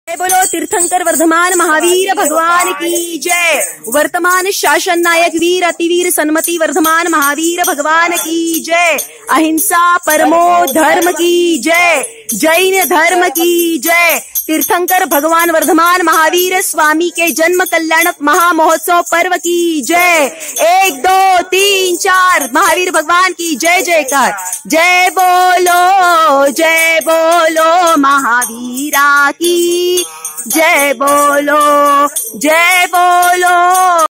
जय बोलो तीर्थंकर वर्धमान महावीर भगवान की जय। वर्तमान शासन नायक वीर अतिवीर सन्मति वर्धमान महावीर भगवान की जय। अहिंसा परमो धर्म की जय। जैन धर्म की जय। तीर्थंकर भगवान वर्धमान महावीर स्वामी के जन्म कल्याण महामहोत्सव पर्व की जय। 1 2 3 4 महावीर भगवान की जय जयकार। जय बोलो महावीरा की जय बोलो जय बोलो।